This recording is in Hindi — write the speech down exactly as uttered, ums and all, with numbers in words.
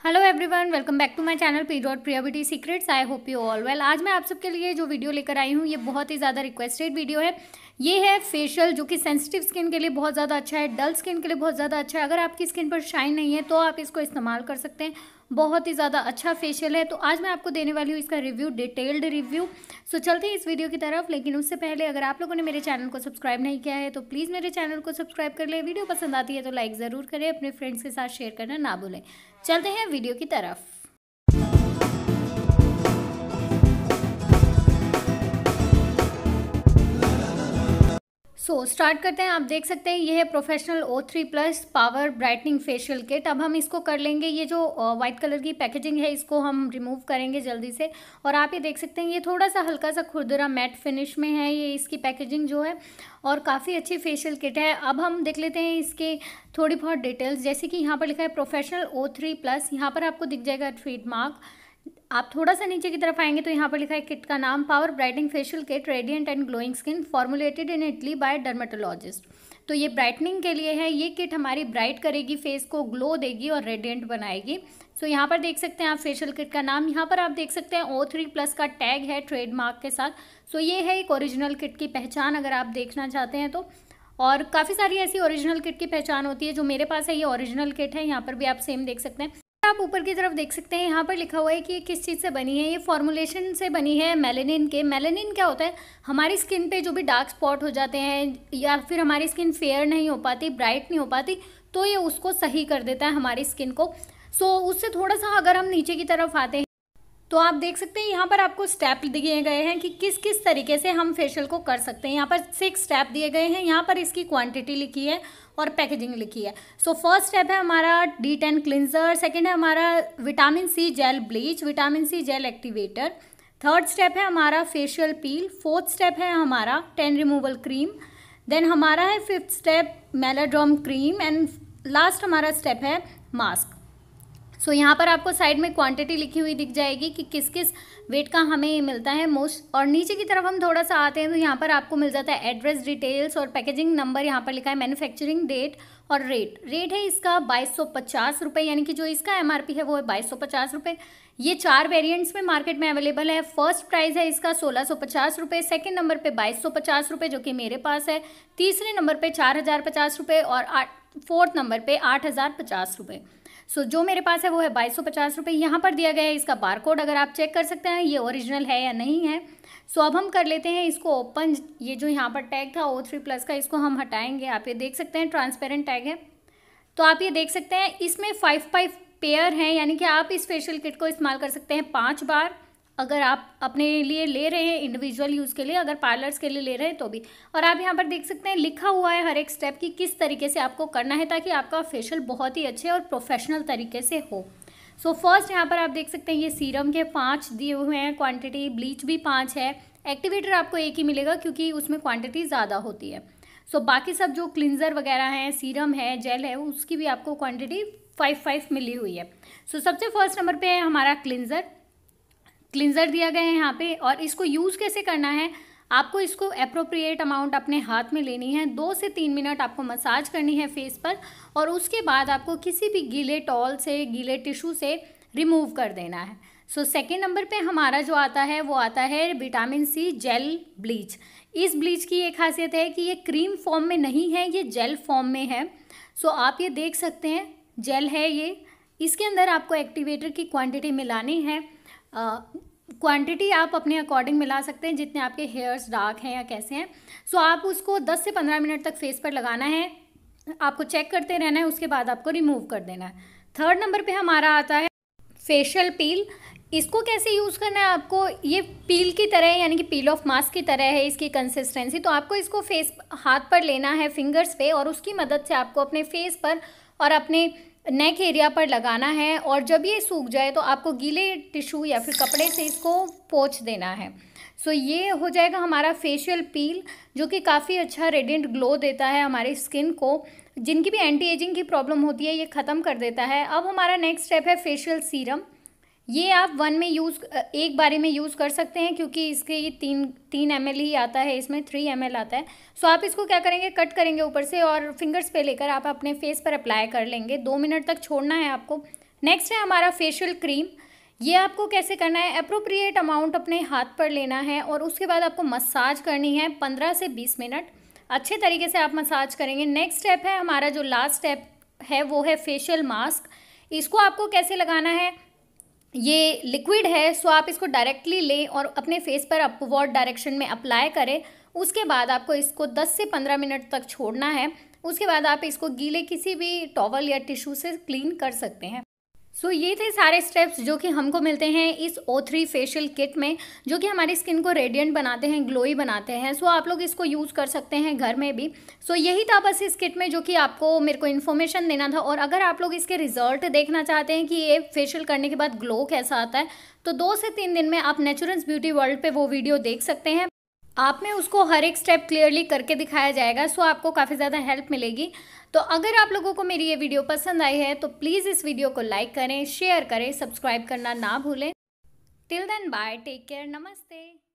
Hello everyone, welcome back to my channel P dot Priya beauty secrets. I hope you all well. आज मैं आप सबके लिए जो वीडियो लेकर आई हूँ ये बहुत ही ज़्यादा रिक्वेस्टेड वीडियो है। ये है फेशियल जो कि सेंसिटिव स्किन के लिए बहुत ज़्यादा अच्छा है, डल स्किन के लिए बहुत ज़्यादा अच्छा है। अगर आपकी स्किन पर शाइन नहीं है तो आप इसको इस्तेमाल कर सकते हैं। बहुत ही ज़्यादा अच्छा फेशियल है। तो आज मैं आपको देने वाली हूँ इसका रिव्यू, डिटेल्ड रिव्यू। सो चलते हैं इस वीडियो की तरफ। लेकिन उससे पहले अगर आप लोगों ने मेरे चैनल को सब्सक्राइब नहीं किया है तो प्लीज़ मेरे चैनल को सब्सक्राइब कर ले। वीडियो पसंद आती है तो लाइक ज़रूर करें, अपने फ्रेंड्स के साथ शेयर करना ना भूलें। चलते हैं वीडियो की तरफ। सो so, स्टार्ट करते हैं। आप देख सकते हैं ये है professional O three plus power brightening facial kit. अब हम इसको कर लेंगे, ये जो वाइट कलर की पैकेजिंग है इसको हम रिमूव करेंगे जल्दी से। और आप ये देख सकते हैं ये थोड़ा सा हल्का सा खुरदरा मैट फिनिश में है ये इसकी पैकेजिंग जो है, और काफ़ी अच्छी फेशियल किट है। अब हम देख लेते हैं इसके थोड़ी बहुत डिटेल्स। जैसे कि यहाँ पर लिखा है प्रोफेशनल ओ थ्री प्लस, यहाँ पर आपको दिख जाएगा ट्रेडमार्क। आप थोड़ा सा नीचे की तरफ आएंगे तो यहाँ पर लिखा है किट का नाम, power brightening facial kit radiant and glowing skin formulated in Italy by dermatologist. तो ये ब्राइटनिंग के लिए है। ये किट हमारी ब्राइट करेगी, फेस को ग्लो देगी और रेडिएंट बनाएगी। सो so, यहाँ पर देख सकते हैं आप फेशियल किट का नाम। यहाँ पर आप देख सकते हैं ओ थ्री प्लस का टैग है ट्रेडमार्क के साथ। सो so, ये है एक ओरिजिनल किट की पहचान अगर आप देखना चाहते हैं तो। और काफ़ी सारी ऐसी ओरिजिनल किट की पहचान होती है। जो मेरे पास है ये ओरिजिनल किट है। यहाँ पर भी आप सेम देख सकते हैं। आप ऊपर की तरफ देख सकते हैं यहाँ पर लिखा हुआ है कि ये किस चीज़ से बनी है। ये फॉर्मुलेशन से बनी है मेलेनिन के। मेलेनिन क्या होता है? हमारी स्किन पे जो भी डार्क स्पॉट हो जाते हैं या फिर हमारी स्किन फेयर नहीं हो पाती, ब्राइट नहीं हो पाती, तो ये उसको सही कर देता है हमारी स्किन को। सो उससे थोड़ा सा अगर हम नीचे की तरफ आते हैं तो आप देख सकते हैं यहाँ पर आपको स्टेप दिए गए हैं कि किस किस तरीके से हम फेशियल को कर सकते हैं। यहाँ पर सिक्स स्टेप दिए गए हैं। यहाँ पर इसकी क्वांटिटी लिखी है और पैकेजिंग लिखी है। सो फर्स्ट स्टेप है हमारा डी टेन क्लिनजर, सेकेंड है हमारा vitamin C gel bleach, vitamin C gel activator, third step है हमारा फेशियल पील, फोर्थ स्टेप है हमारा टेन रिमूवल क्रीम, देन हमारा है fifth step meladrome cream, and last हमारा स्टेप है मास्क। सो so, यहाँ पर आपको साइड में क्वांटिटी लिखी हुई दिख जाएगी कि किस किस वेट का हमें ये मिलता है मोस्ट। और नीचे की तरफ हम थोड़ा सा आते हैं तो यहाँ पर आपको मिल जाता है एड्रेस डिटेल्स और पैकेजिंग नंबर। यहाँ पर लिखा है मैन्युफैक्चरिंग डेट और रेट। रेट है इसका बाईस सौ पचास रुपये, यानी कि जो इसका एमआरपी है वो है बाईस सौ पचास रुपये। ये चार वेरिएंट्स में मार्केट में अवेलेबल है। फर्स्ट प्राइस है इसका सोलह सौ पचास रुपये, सेकेंड नंबर पे बाईस सौ पचास रुपये जो कि मेरे पास है, तीसरे नंबर पे चार हज़ार पचास रुपये और आठ फोर्थ नंबर पे आठ हज़ार पचास रुपये। सो so, जो मेरे पास है वो है बाईस सौ पचास रुपये। यहाँ पर दिया गया है इसका बार कोड, अगर आप चेक कर सकते हैं ये ओरिजिनल है या नहीं है। सो so, अब हम कर लेते हैं इसको ओपन। ये जो यहाँ पर टैग था ओ थ्री प्लस का इसको हम हटाएंगे। आप ये देख सकते हैं ट्रांसपेरेंट टैग है। तो आप ये देख सकते हैं इसमें फाइव फाइव पेयर हैं, यानी कि आप इस फेशियल किट को इस्तेमाल कर सकते हैं पाँच बार अगर आप अपने लिए ले रहे हैं इंडिविजुअल यूज़ के लिए, अगर पार्लर्स के लिए ले रहे हैं तो भी। और आप यहाँ पर देख सकते हैं लिखा हुआ है हर एक स्टेप की किस तरीके से आपको करना है ताकि आपका फेशियल बहुत ही अच्छे और प्रोफेशनल तरीके से हो। सो फर्स्ट यहाँ पर आप देख सकते हैं ये सीरम के पाँच दिए हुए हैं क्वांटिटी, ब्लीच भी पाँच है, एक्टिवेटर आपको एक ही मिलेगा क्योंकि उसमें क्वान्टिटी ज़्यादा होती है। सो बाकी सब जो क्लिनजर वगैरह हैं, सीरम है, जेल है, उसकी भी आपको क्वान्टिटी फाइव फाइव मिली हुई है। सो सबसे फर्स्ट नंबर पर है हमारा क्लिनजर। क्लिनजर दिया गया है यहाँ पे। और इसको यूज़ कैसे करना है, आपको इसको अप्रोप्रिएट अमाउंट अपने हाथ में लेनी है, दो से तीन मिनट आपको मसाज करनी है फेस पर, और उसके बाद आपको किसी भी गीले टॉल से, गीले टिश्यू से रिमूव कर देना है। सो सेकेंड नंबर पे हमारा जो आता है वो आता है विटामिन सी जेल ब्लीच। इस ब्लीच की एक खासियत है कि ये क्रीम फॉर्म में नहीं है, ये जेल फॉर्म में है। सो आप ये देख सकते हैं जेल है ये। इसके अंदर आपको एक्टिवेटर की क्वान्टिटी मिलानी है। क्वांटिटी uh, आप अपने अकॉर्डिंग मिला सकते हैं जितने आपके हेयर्स डार्क हैं या कैसे हैं। सो so, आप उसको दस से पंद्रह मिनट तक फेस पर लगाना है, आपको चेक करते रहना है, उसके बाद आपको रिमूव कर देना है। थर्ड नंबर पे हमारा आता है फेशियल पील। इसको कैसे यूज़ करना है, आपको ये पील की तरह है, यानी कि पील ऑफ मास्क की तरह है इसकी कंसिस्टेंसी। तो आपको इसको फेस हाथ पर लेना है फिंगर्स पे, और उसकी मदद से आपको अपने फेस पर और अपने नेक एरिया पर लगाना है। और जब ये सूख जाए तो आपको गीले टिश्यू या फिर कपड़े से इसको पोंछ देना है। सो ये हो जाएगा हमारा फेशियल पील जो कि काफ़ी अच्छा रेडिएंट ग्लो देता है हमारी स्किन को। जिनकी भी एंटी एजिंग की प्रॉब्लम होती है ये ख़त्म कर देता है। अब हमारा नेक्स्ट स्टेप है फेशियल सीरम। ये आप वन में यूज़ एक बारी में यूज़ कर सकते हैं क्योंकि इसके ये तीन तीन एम एल ही आता है, इसमें थ्री एम एल आता है। सो आप इसको क्या करेंगे, कट करेंगे ऊपर से और फिंगर्स पे लेकर आप अपने फेस पर अप्लाई कर लेंगे। दो मिनट तक छोड़ना है आपको, नेक्स्ट है हमारा फेशियल क्रीम। ये आपको कैसे करना है, अप्रोप्रिएट अमाउंट अपने हाथ पर लेना है और उसके बाद आपको मसाज करनी है पंद्रह से बीस मिनट। अच्छे तरीके से आप मसाज करेंगे। नेक्स्ट स्टेप है हमारा, जो लास्ट स्टेप है वो है फेशियल मास्क। इसको आपको कैसे लगाना है, ये लिक्विड है, सो आप इसको डायरेक्टली लें और अपने फेस पर अपवर्ड डायरेक्शन में अप्लाई करें। उसके बाद आपको इसको दस से पंद्रह मिनट तक छोड़ना है। उसके बाद आप इसको गीले किसी भी टॉवल या टिश्यू से क्लीन कर सकते हैं। सो so, ये थे सारे स्टेप्स जो कि हमको मिलते हैं इस ओ थ्री फेशियल किट में, जो कि हमारी स्किन को रेडिएंट बनाते हैं, ग्लोई बनाते हैं। सो so, आप लोग इसको यूज़ कर सकते हैं घर में भी। सो so, यही था बस इस किट में जो कि आपको मेरे को इन्फॉर्मेशन देना था। और अगर आप लोग इसके रिजल्ट देखना चाहते हैं कि ये फेशियल करने के बाद ग्लो कैसा आता है, तो दो से तीन दिन में आप नेचुरल्स ब्यूटी वर्ल्ड पे वो वीडियो देख सकते हैं। आप में उसको हर एक स्टेप क्लियरली करके दिखाया जाएगा। सो आपको काफ़ी ज़्यादा हेल्प मिलेगी। तो अगर आप लोगों को मेरी ये वीडियो पसंद आई है तो प्लीज़ इस वीडियो को लाइक करें, शेयर करें, सब्सक्राइब करना ना भूलें। Till then bye, take care, नमस्ते।